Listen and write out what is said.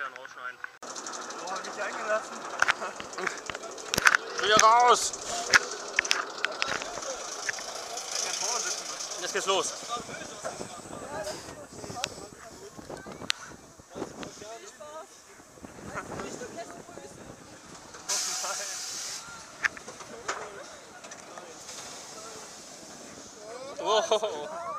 dann rausschneiden. Oh, hab ich dich eingelassen? Wieder raus! Ich kann vorne sitzen müssen. Jetzt geht's los. Oh,